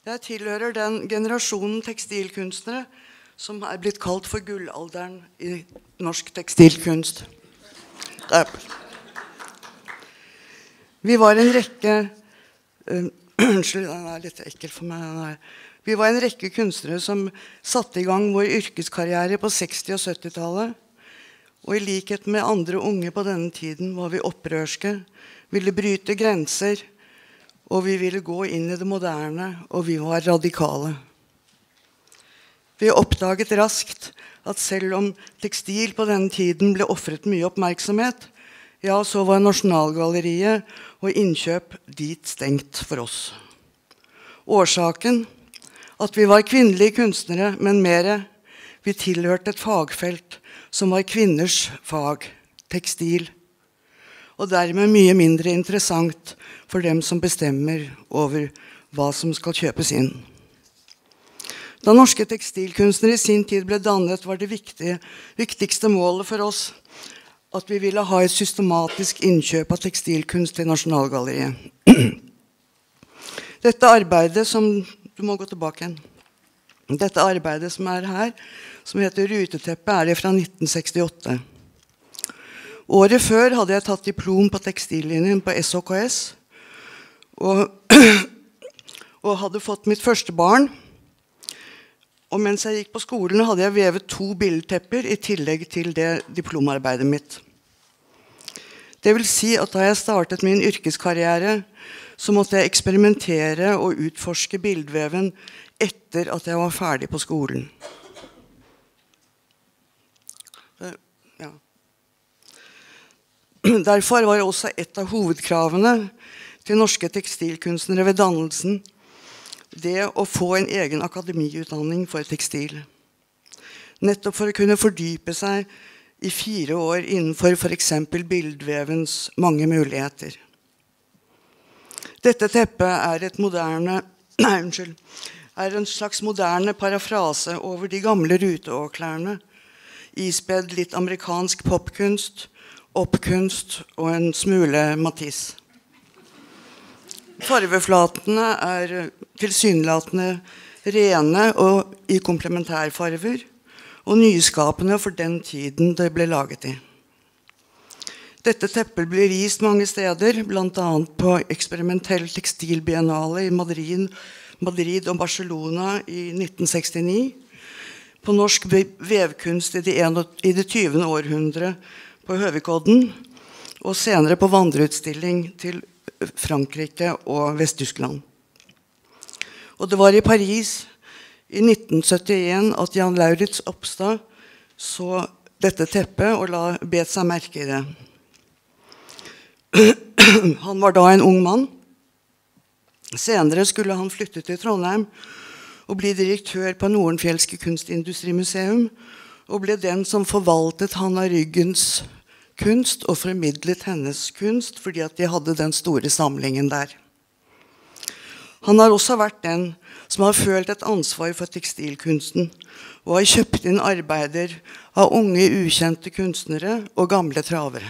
Jeg tilhører den generasjonen tekstilkunstnere som er blitt kalt for gullalderen i norsk tekstilkunst. Vi var en rekke unnskyld, den er litt ekkel for meg. Vi var en rekke kunstnere som satte i gang vår yrkeskarriere på 60- og 70-tallet. Og i likhet med andre unge på denne tiden var vi opprørske, ville bryte grenser, og vi ville gå inn i det moderne, og vi var radikale. Vi oppdaget raskt at selv om tekstil på denne tiden ble offret mye oppmerksomhet, ja, så var Nasjonalgalleriet og innkjøp dit stengt for oss. Årsaken at vi var kvinnelige kunstnere, men mere, vi tilhørte et fagfelt som var kvinners fag, tekstil, og dermed mye mindre interessant for dem som bestemmer over hva som skal kjøpes inn. Da norske tekstilkunstnere i sin tid ble dannet, var det viktigste målet for oss at vi ville ha et systematisk innkjøp av tekstilkunst til Nasjonalgalleriet. Dette arbeidet som, du må gå tilbake igjen, dette arbeidet som er her, som heter Ruteteppe, er det fra 1968. Året før hadde jeg tatt diplom på tekstillinjen på SHKS, og hadde fått mitt første barn. Og mens jeg gikk på skolen, hadde jeg vevet 2 billedtepper i tillegg til det diplomarbeidet mitt. Det vil si at da jeg startet min yrkeskarriere, så måtte jeg eksperimentere og utforske bildveven etter at jeg var ferdig på skolen. Ja. Derfor var også et av hovedkravene til norske tekstilkunstnere ved dannelsen det å få en egen akademiutdanning for tekstil. Nettopp for å kunne fordype seg i 4 år innenfor for eksempel bildvevens mange muligheter. Dette teppet er en slags moderne parafrase over de gamle ruteåklærne, ispedd litt amerikansk popkunst, oppkunst og en smule Matisse. Farveflatene er tilsynelatende rene og i komplementærfarver, og nyskapende for den tiden det ble laget i. Dette teppet ble vist mange steder, blant annet på eksperimentell tekstilbiennale i Madrid og Barcelona i 1969, på norsk vevkunst i det 20. århundre på Høvikodden, og senere på vandreutstilling til Frankrike og Vest-Tyskland. Og det var i Paris i 1971 at Jan Lauritz Opstad så dette teppet og bet seg merke i det. Han var da en ung mann. Senere skulle han flytte til Trondheim og bli direktør på Nordenfjelske Kunstindustrimuseum, og ble den som forvaltet Hanna Ryggens kunst og formidlet hennes kunst, fordi at de hadde den store samlingen der. Han har også vært den som har følt et ansvar for tekstilkunsten, og har kjøpt inn arbeider av unge, ukjente kunstnere og gamle travere.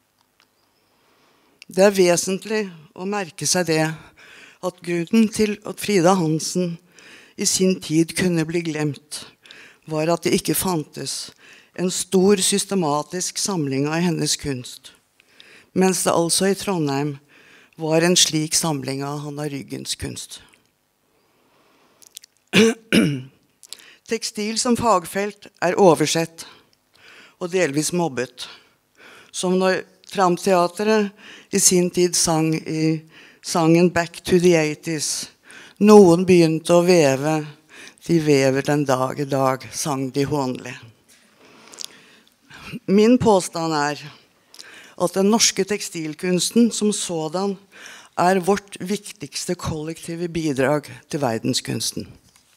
Det er vesentlig å merke seg det, at grunnen til at Frida Hansen i sin tid kunne bli glemt, var at det ikke fantes en stor systematisk samling av hennes kunst, mens det altså i Trondheim var en slik samling av Hanna Ryggens kunst. Tekstil som fagfelt er oversett og delvis mobbet, som når Tramteatret i sin tid sang i sangen Back to the 80s. Noen begynte å veve, de vever den dag i dag, sang de hånlig. Min påstand er at den norske tekstilkunsten som sådan er vårt viktigste kollektive bidrag til verdenskunsten.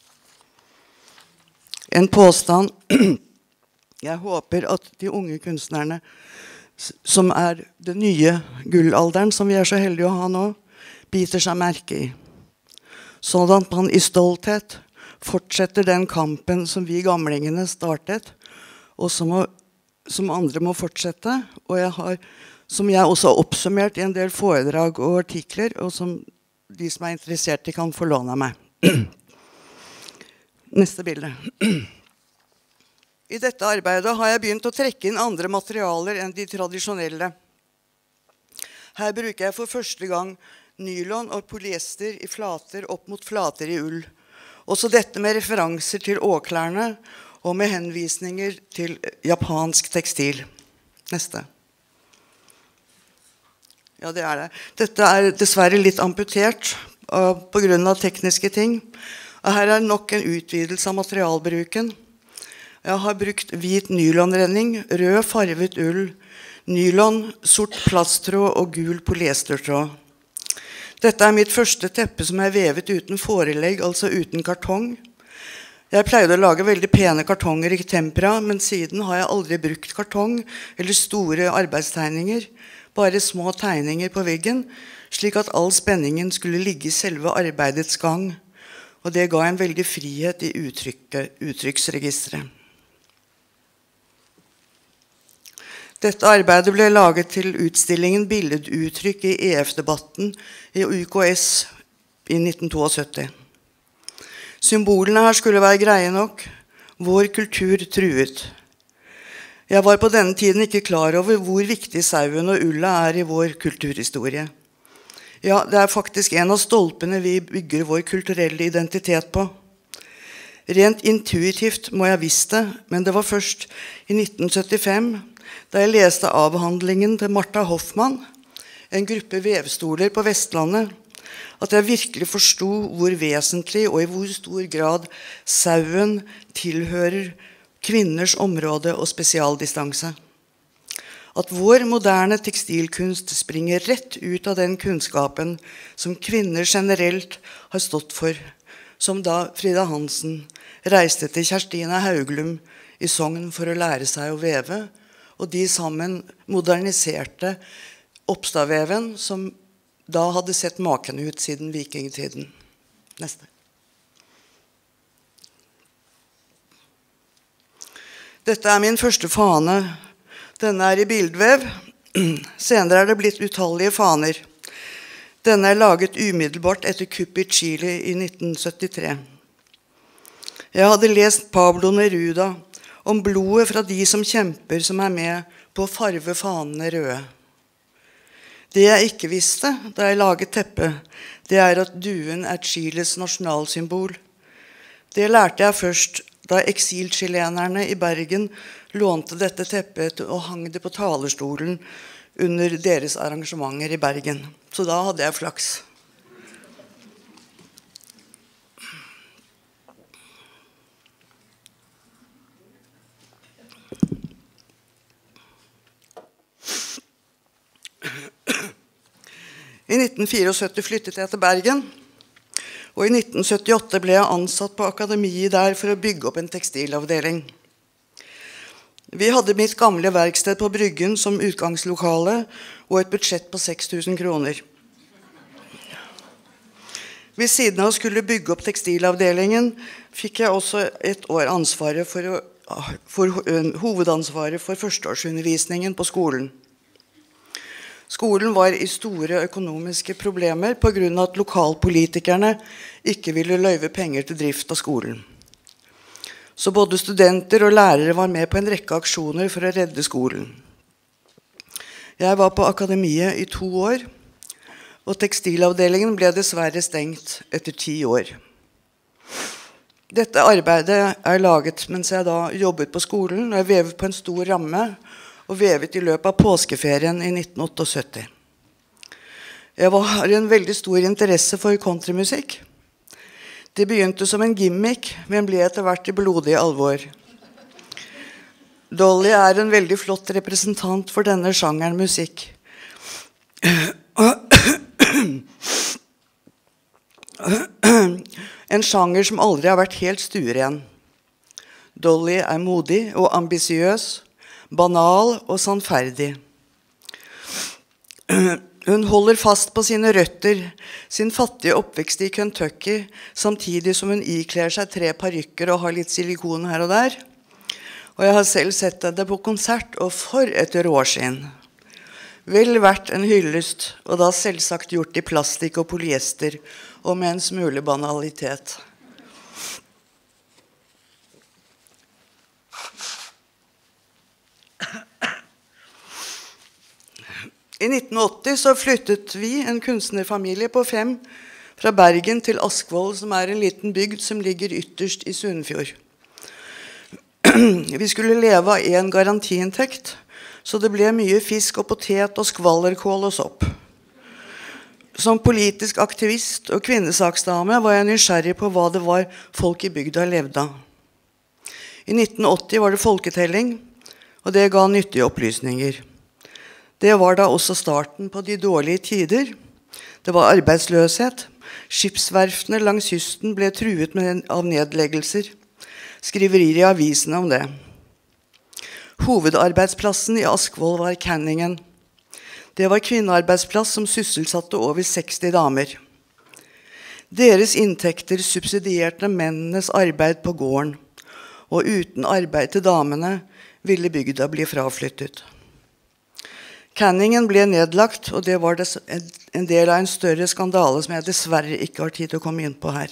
En påstand jeg håper at de unge kunstnerne, som er den nye gullalderen, som vi er så heldige å ha nå, biter seg merke i. Sånn at man i stolthet fortsetter den kampen som vi gamlingene startet, og som andre må fortsette, og som jeg også har oppsummert i en del foredrag og artikler, og som de som er interessert i kan få låne av meg. Neste bilde. I dette arbeidet har jeg begynt å trekke inn andre materialer enn de tradisjonelle. Her bruker jeg for første gang nylon og polyester i flater opp mot flater i ull. Også dette med referanser til åklærne og med henvisninger til japansk tekstil. Neste. Ja, det er det. Dette er dessverre litt amputert på grunn av tekniske ting. Og her er nok en utvidelse av materialbruken. Jeg har brukt hvit nylonrenning, rød farvet ull, nylon, sort plasttråd og gul polyestertråd. Dette er mitt første teppe som er vevet uten forelegg, altså uten kartong. Jeg pleide å lage veldig pene kartonger i tempera, men siden har jeg aldri brukt kartong eller store arbeidstegninger, bare små tegninger på veggen, slik at all spenningen skulle ligge i selve arbeidets gang. Og det ga en veldig frihet i uttrykksregistret. Dette arbeidet ble laget til utstillingen Billeduttrykk i EF-debatten i UKS i 1972. Symbolene her skulle være greie nok. Vår kultur truet. Jeg var på denne tiden ikke klar over hvor viktig sauen og ulla er i vår kulturhistorie. Ja, det er faktisk en av stolpene vi bygger vår kulturelle identitet på. Rent intuitivt må jeg visst det, men det var først i 1975, da jeg leste avhandlingen til Martha Hoffmann, en gruppe vevstoler på Vestlandet, at jeg virkelig forstod hvor vesentlig og i hvor stor grad sauen tilhører kvinners område og spesialdistanse. At vår moderne tekstilkunst springer rett ut av den kunnskapen som kvinner generelt har stått for, som da Frida Hansen reiste til Kerstina Hauglum i Sogn for å lære seg å veve, og de sammen moderniserte Oppstadveven, som da hadde sett maken ut siden vikingtiden. Neste. Dette er min første fane. Denne er i bildvev. Senere er det blitt utallige faner. Denne er laget umiddelbart etter kuppet i Chile i 1973. Jeg hadde lest Pablo Neruda om blodet fra de som kjemper som er med på å farve fanene røde. Det jeg ikke visste da jeg laget teppet, det er at duen er Chiles nasjonalsymbol. Det lærte jeg først da eksilchilenerne i Bergen lånte dette teppet og hang det på talerstolen under deres arrangementer i Bergen. Så da hadde jeg flaks. I 1974 flyttet jeg til Bergen, og i 1978 ble jeg ansatt på akademiet der for å bygge opp en tekstilavdeling. Vi hadde mitt gamle verksted på Bryggen som utgangslokale og et budsjett på 6.000 kroner. Ved siden av å skulle bygge opp tekstilavdelingen fikk jeg også et år ansvaret for hovedansvaret for førsteårsundervisningen på skolen. Skolen var i store økonomiske problemer på grunn av at lokalpolitikerne ikke ville løyve penger til drift av skolen. Så både studenter og lærere var med på en rekke aksjoner for å redde skolen. Jeg var på akademiet i 2 år, og tekstilavdelingen ble dessverre stengt etter 10 år. Dette arbeidet er laget mens jeg da jobbet på skolen, og jeg vevet på en stor ramme, og vevet i løpet av påskeferien i 1978. Jeg har en veldig stor interesse for countrymusikk. Det begynte som en gimmick, men ble etter hvert i blodig alvor. Dolly er en veldig flott representant for denne sjangeren musikk. En sjanger som aldri har vært helt stueren. Dolly er modig og ambisiøs, banal og sannferdig. Hun holder fast på sine røtter, sin fattige oppvekst i Kentucky, samtidig som hun ikler seg 3 parykker og har litt silikon her og der. Og jeg har selv sett henne på konsert, og for et råskinn. Vel verdt en hyllest, og da selvsagt gjort i plastikk og polyester, og med en smule banalitet. I 1980 så flyttet vi, en kunstnerfamilie på 5, fra Bergen til Askvoll, som en liten bygd som ligger ytterst i Sunnfjord. Vi skulle leve av en garantiinntekt, så det ble mye fisk og potet og skvallerkål og sopp. Som politisk aktivist og kvinnesaksdame var jeg nysgjerrig på hva det var folk i bygda levde av. I 1980 var det folketelling, og det ga nyttige opplysninger. Det var da også starten på de dårlige tider. Det var arbeidsløshet. Skipsverftene langs kysten ble truet av nedleggelser. Skriverier i avisene om det. Hovedarbeidsplassen i Askvoll var Canningen. Det var kvinnearbeidsplass som sysselsatte over 60 damer. Deres inntekter subsidierte mennenes arbeid på gården, og uten arbeid til damene ville bygda bli fraflyttet. Canningen ble nedlagt, og det var en del av en større skandale som jeg dessverre ikke har tid til å komme inn på her.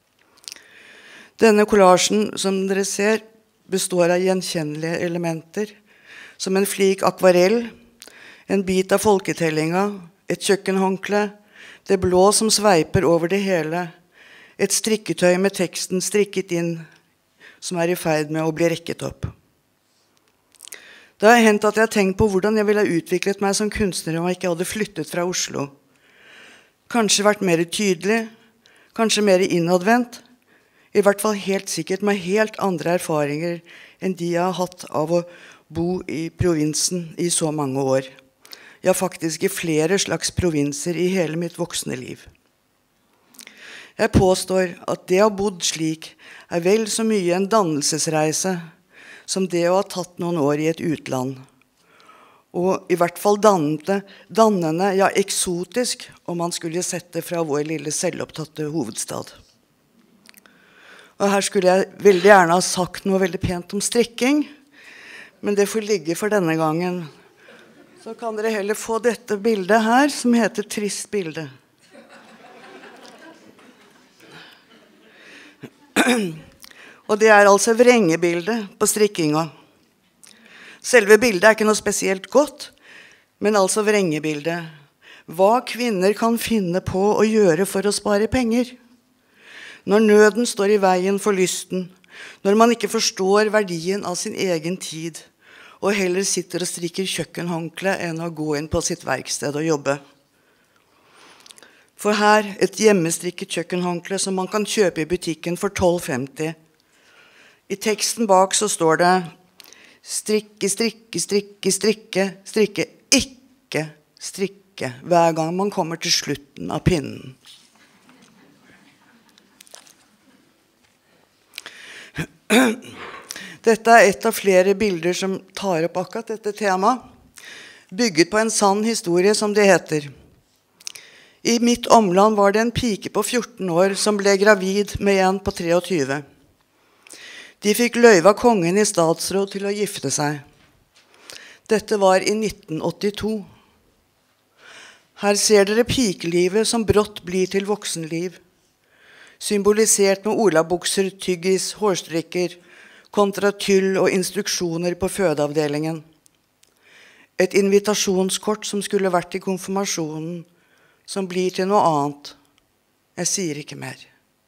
Denne kollasjen, som dere ser, består av gjenkjennelige elementer, som en flik akvarell, en bit av folketellinga, et kjøkkenhåndkle, det blå som sveiper over det hele, et strikketøy med teksten strikket inn, som i ferd med å bli rekket opp. Det har hendt at jeg har tenkt på hvordan jeg ville ha utviklet meg som kunstner om jeg ikke hadde flyttet fra Oslo. Kanskje vært mer tydelig, kanskje mer innadvendt, i hvert fall helt sikkert med helt andre erfaringer enn de jeg har hatt av å bo i provinsen i så mange år. Ja, faktisk i flere slags provinser i hele mitt voksne liv. Jeg påstår at det å ha bodd slik vel så mye en dannelsesreise som det å ha tatt noen år i et utland. Og i hvert fall dannende, ja eksotisk, om man skulle sett det fra vår lille selvopptatte hovedstad. Og her skulle jeg veldig gjerne ha sagt noe veldig pent om strikking, men det får ligge for denne gangen. Så kan dere heller få dette bildet her, som heter Trist bilde. Og det altså vrengebildet på strikkinga. Selve bildet ikke noe spesielt godt, men altså vrengebildet. Hva kvinner kan finne på å gjøre for å spare penger. Når nøden står i veien for lysten, når man ikke forstår verdien av sin egen tid, og heller sitter og strikker kjøkkenhåndkle enn å gå inn på sitt verksted og jobbe. For her et hjemmestrikket kjøkkenhåndkle som man kan kjøpe i butikken for 12,50. I teksten bak så står det strikke, strikke, strikke, strikke, strikke, ikke strikke, hver gang man kommer til slutten av pinnen. Dette et av flere bilder som tar opp akkurat dette temaet, bygget på en sann historie som det heter. I mitt omland var det en pike på 14 år som ble gravid med en på 23. De fikk løyve av kongen i statsråd til å gifte seg. Dette var i 1982. Her ser dere pikelivet som brått blir til voksenliv, symbolisert med olabukser, tyggis, hårstrikker, kontra tyll og instruksjoner på fødeavdelingen. Et invitasjonskort som skulle vært i konfirmasjonen, som blir til noe annet. Jeg sier ikke mer.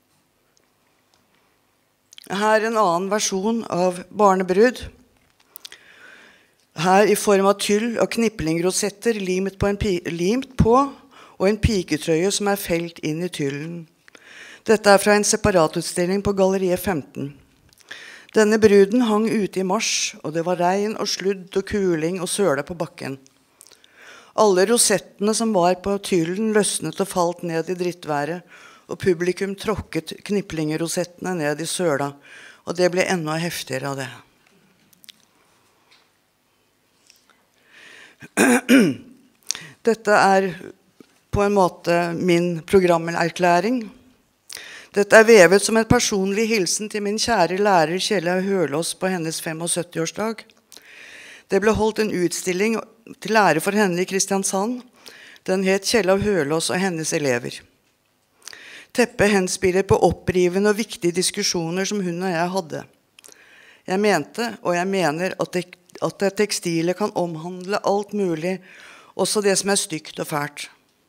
Her en annen versjon av barnebrud. Her i form av tyll og kniplingrosetter limt på og en piketrøye som felt inn i tyllen. Dette fra en separatutstilling på Galleriet 15. Denne bruden hang ute i mars, og det var regn og sludd og kuling og søle på bakken. Alle rosettene som var på tyllen løsnet og falt ned i drittværet, og publikum tråkket kniplingerosettene ned i søla, og det ble enda heftigere av det. Dette på en måte min programerklæring. Dette vevet som en personlig hilsen til min kjære lærer Kjella Hølås på hennes 75-årsdag. Det ble holdt en utstilling til ære for henne i Kristiansand. Den het Kjellaug Hølås og hennes elever. Teppet henspiller på opprivende og viktige diskusjoner som hun og jeg hadde. Jeg mente, og jeg mener, at det tekstilet kan omhandle alt mulig, også det som stygt og fælt.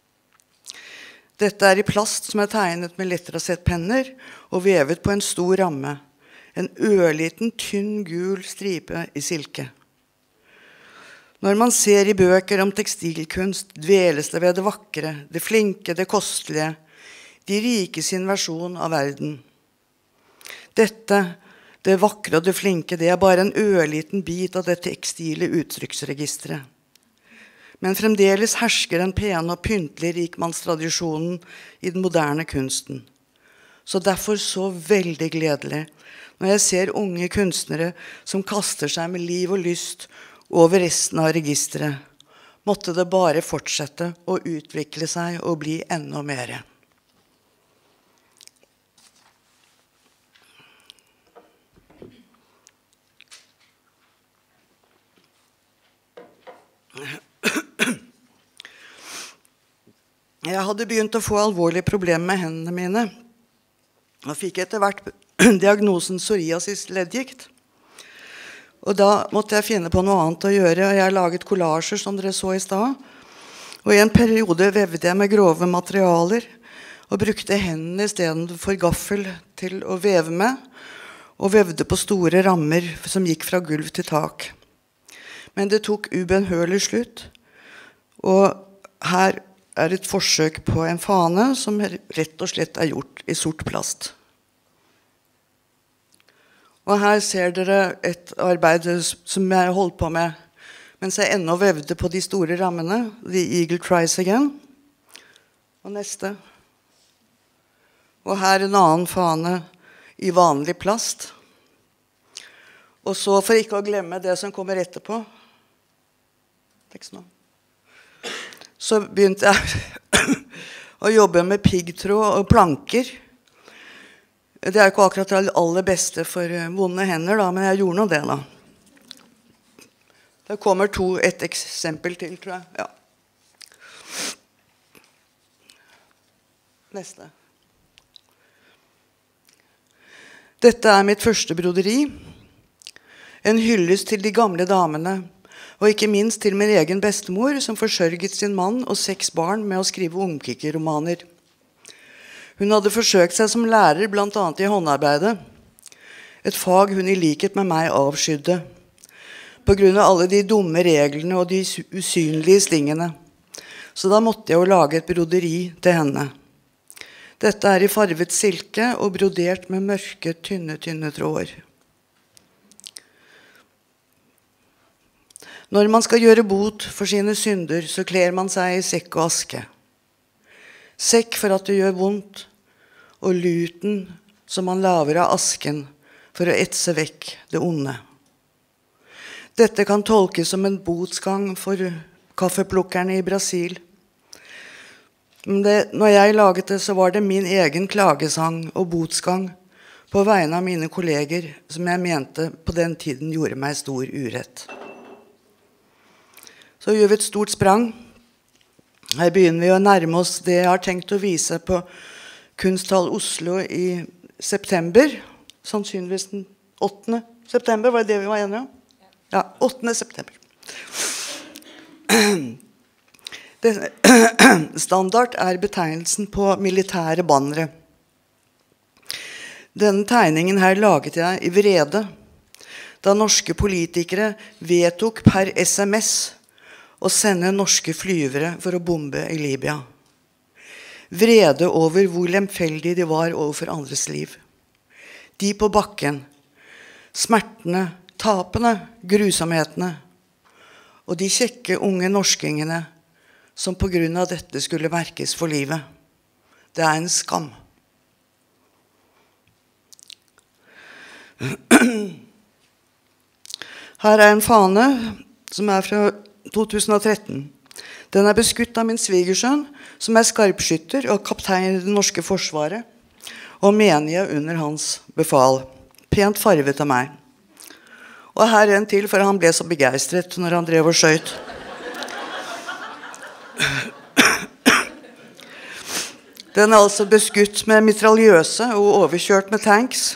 Dette i plast som tegnet med lettrassettpenner og vevet på en stor ramme. En ørliten, tynn, gul stripe i silke. Når man ser i bøker om tekstilkunst, dveles det ved det vakre, det flinke, det kostelige, de rike sin versjon av verden. Dette, det vakre og det flinke, det bare en ørliten bit av det tekstile uttrykksregistret. Men fremdeles hersker den pene og pyntlige rikmannstradisjonen i den moderne kunsten. Så derfor så veldig gledelig når jeg ser unge kunstnere som kaster seg med liv og lyst over resten av registret. Måtte det bare fortsette å utvikle seg og bli enda mer. Jeg hadde begynt å få alvorlige problemer med hendene mine, og fikk etter hvert diagnosen psoriasis-leddgikt. Og da måtte jeg finne på noe annet å gjøre, og jeg laget kollasjer som dere så i sted. Og i en periode vevde jeg med grove materialer, og brukte hendene i stedet for gaffel til å veve med, og vevde på store rammer som gikk fra gulv til tak. Men det tok ubenhørlig slutt, og her et forsøk på en fane som rett og slett gjort i sort plast. Og her ser dere et arbeid som jeg holdt på med mens jeg ennå vevde på de store rammene. The Eagle Tries Again. Og neste. Og her en annen fane i vanlig plast. Og så, for ikke å glemme det som kommer etterpå, så begynte jeg å jobbe med piggtråd og planker. Det ikke akkurat det aller beste for vonde hender, da, men jeg gjorde nå det. Da. Det kommer et eksempel til, tror jeg. Ja. Neste. Dette mitt første broderi. En hyllest til de gamle damene, og ikke minst til min egen bestemor, som forsørget sin mann og 6 barn med å skrive ungpikeromaner. Hun hadde forsøkt seg som lærer, blant annet i håndarbeidet. Et fag hun i likhet med meg avskydde. På grunn av alle de dumme reglene og de usynlige stingene. Så da måtte jeg jo lage et broderi til henne. Dette i farvet silke og brodert med mørke, tynne tråder. Når man skal gjøre bot for sine synder, så kler man seg i sekk og aske. Sekk for at det gjør vondt, og luten som man laver av asken for å etse vekk det onde. Dette kan tolkes som en botsgang for kaffeplukkerne i Brasil. Når jeg laget det, så var det min egen klagesang og botsgang på vegne av mine kolleger, som jeg mente på den tiden gjorde meg stor urett. Så gjør vi et stort sprang. Her begynner vi å nærme oss det jeg har tenkt å vise på Kunsthall Oslo i september. Sannsynligvis den 8. september, var det vi var enige om? Ja, 8. september. Standard betegnelsen på militære bannere. Denne tegningen her laget jeg i vrede, da norske politikere vedtok per SMS å sende norske flyvere for å bombe i Libya. Vrede over hvor lemfeldige de var overfor andres liv. De på bakken, smertene, tapene, grusomhetene, og de kjekke unge norskingene som på grunn av dette skulle merkes for livet. Det en skam. Her en fane som fra 2013. Den beskutt av min svigersønn, som skarpskytter og kaptein i det norske forsvaret, og menige under hans befal. Pent farvet av meg. Og her en til, for han ble så begeistret når han drev og skjøt. Den er altså beskutt med mitraljøse og overkjørt med tanks.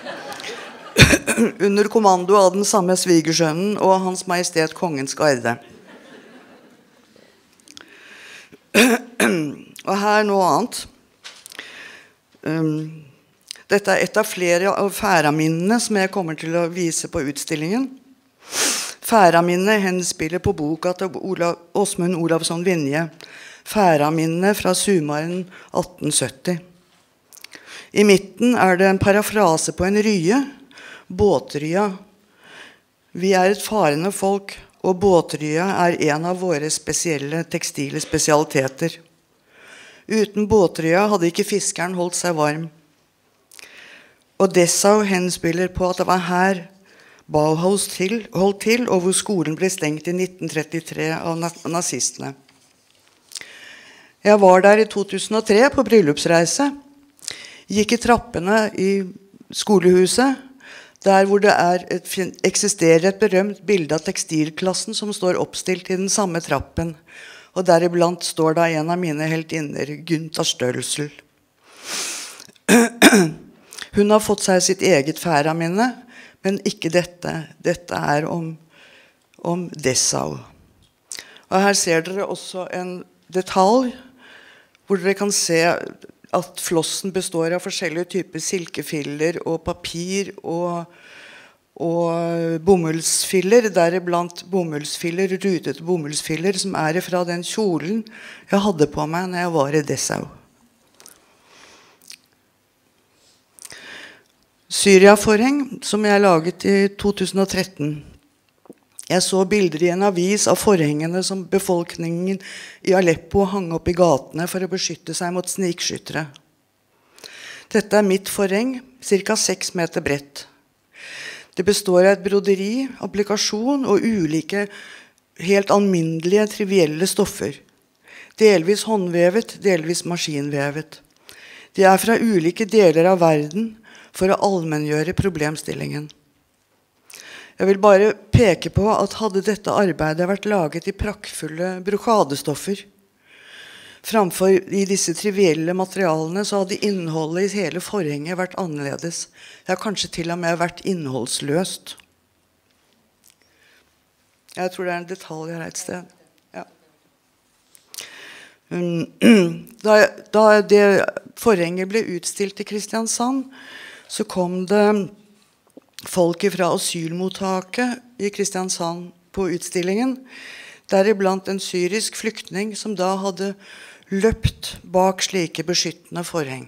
Under kommando av den samme svigersønnen og Hans Majestet Kongens Garde. Og her noe annet. Dette er et av flere av Færaminnene som jeg kommer til å vise på utstillingen. Færaminnene henspiller på boka til Åsmund Olavsson Vinje. Færaminnene fra Sumaren 1870. I midten er det en parafrase på en rye. Båtrya. Vi er et farende folk, og båtrya er en av våre spesielle tekstile spesialiteter. Uten båtrya hadde ikke fiskeren holdt seg varm. Og Dessau henspiller på at det var her Bauhaus holdt til, og hvor skolen ble stengt i 1933 av nazistene. Jeg var der i 2003 på bryllupsreise. Gikk i trappene i skolehuset, der hvor det eksisterer et berømt bilde av tekstilklassen som står oppstilt i den samme trappen. Og deriblant står da en av mine heltinner, Günther Stölsel. Hun har fått seg sitt eget Færaminne, men ikke dette. Dette er om Dessau. Og her ser dere også en detalj, hvor dere kan se at flossen består av forskjellige typer silkefiller og papir og bomullsfiller, deriblant bomullsfiller, rutete bomullsfiller, som er fra den kjolen jeg hadde på meg når jeg var i Dessau. Syria-forheng, som jeg laget i 2013. Jeg så bilder i en avis av forhengene som befolkningen i Aleppo hang opp i gatene for å beskytte seg mot snikskyttere. Dette er mitt forheng, ca. 6 meter bredt. Det består av et broderi, applikasjon og ulike helt alminnelige, trivielle stoffer. Delvis håndvevet, delvis maskinvevet. De er fra ulike deler av verden for å allmenngjøre problemstillingen. Jeg vil bare peke på at hadde dette arbeidet vært laget i praktfulle brokadestoffer, framfor i disse trivielle materialene, så hadde innholdet i hele forhenget vært annerledes. Det har kanskje til og med vært innholdsløst. Jeg tror det er en detalj her et sted. Ja. Da det forhenget ble utstilt i Kristiansand, så kom det folk fra asylmottaket i Kristiansand på utstillingen, deriblant en syrisk flyktning som da hadde løpt bak slike beskyttende forheng.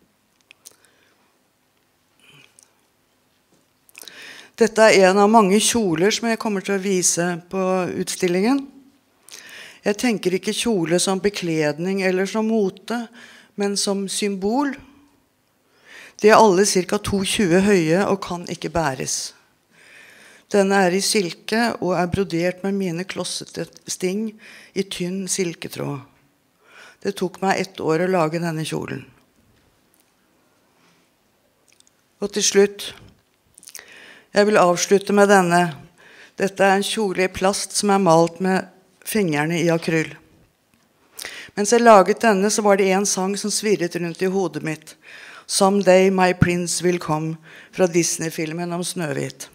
Dette er en av mange kjoler som jeg kommer til å vise på utstillingen. Jeg tenker ikke kjole som bekledning eller som mote, men som symbol. De er alle ca. 2,20 høye og kan ikke bæres. Denne er i silke og er brodert med mine klossete sting i tynn silketråd. Det tok meg 1 år å lage denne kjolen. Og til slutt, jeg vil avslutte med denne. Dette er en kjole i plast som er malt med fingrene i akryl. Mens jeg laget denne, så var det en sang som svirret rundt i hodet mitt. Someday my prince will come, fra Disney-filmen om Snøhvit.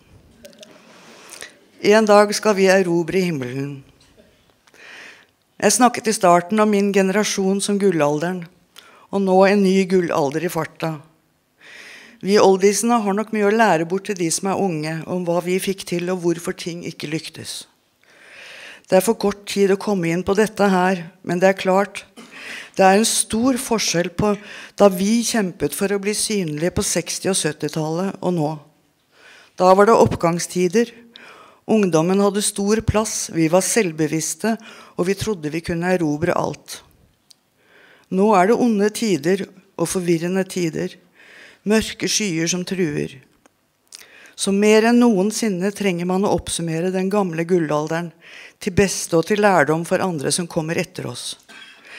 En dag skal vi erobre himmelen. Jeg snakket i starten om min generasjon som gullalderen, og nå en ny gullalder i farta. Vi oldiesene har nok mye å lære bort til de som er unge, om hva vi fikk til og hvorfor ting ikke lyktes. Det er for kort tid å komme inn på dette her, men det er klart, det er en stor forskjell på da vi kjempet for å bli synlige på 60- og 70-tallet og nå. Da var det oppgangstider. Ungdommen hadde stor plass, vi var selvbevisste, og vi trodde vi kunne erobre alt. Nå er det onde tider og forvirrende tider, mørke skyer som truer. Så mer enn noensinne trenger man å oppsummere den gamle gullalderen, til beste og til lærdom for andre som kommer etter oss.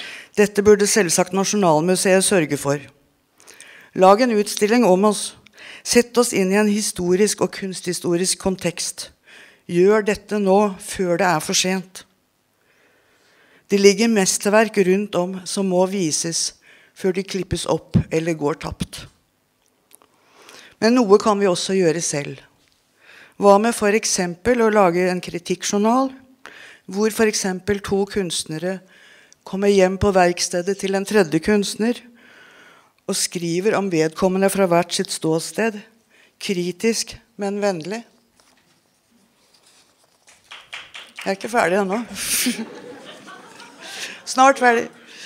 Dette burde selvsagt Nasjonalmuseet sørge for. Lag en utstilling om oss. Sett oss inn i en historisk og kunsthistorisk kontekst. Gjør dette nå, før det for sent. Det ligger mesterverk rundt om som må vises før de klippes opp eller går tapt. Men noe kan vi også gjøre selv. Hva med for eksempel å lage en kritikkjournal, hvor for eksempel 2 kunstnere kommer hjem på verkstedet til en tredje kunstner og skriver om vedkommende fra hvert sitt ståsted, kritisk, men vennlig. Jeg ikke ferdig ennå. Snart ferdig.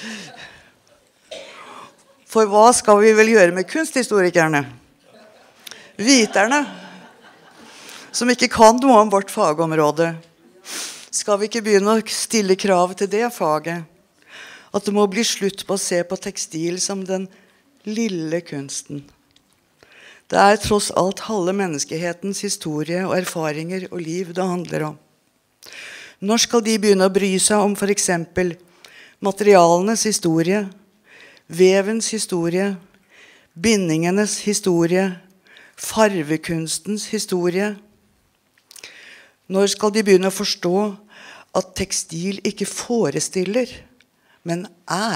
For hva skal vi vel gjøre med kunsthistorikerne? Viterne, som ikke kan noe om vårt fagområde. Skal vi ikke begynne å stille krav til det faget? At det må bli slutt på å se på tekstil som den lille kunsten. Det tross alt halve menneskehetens historie og erfaringer og liv det handler om. Når skal de begynne å bry seg om for eksempel materialenes historie, vevens historie, bindingenes historie, farvekunstens historie? Når skal de begynne å forstå at tekstil ikke forestiller, men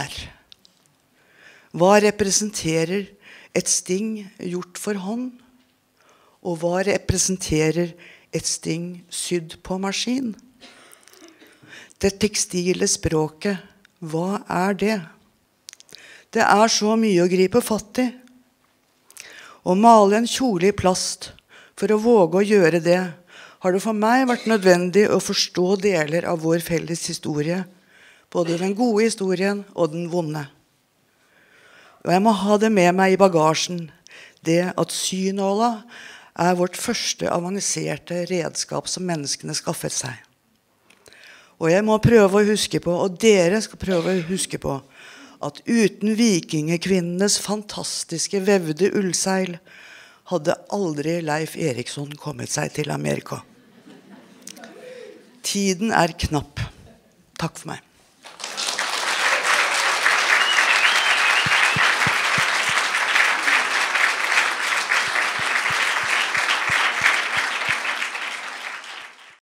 Hva representerer et sting gjort for hånd? Og hva representerer et sting sydd på maskin? Det tekstile språket, hva det? Det så mye å gripe fatt i. Å male en kjole i plast, for å våge å gjøre det, har det for meg vært nødvendig å forstå deler av vår felles historie, både den gode historien og den vonde. Og jeg må ha det med meg i bagasjen, det at synåla vårt første avanserte redskap som menneskene skaffet seg. Og jeg må prøve å huske på, og dere skal prøve å huske på, at uten vikingekvinnenes fantastiske vevde ullseil hadde aldri Leif Eriksson kommet seg til Amerika. Tiden knapp. Takk for meg.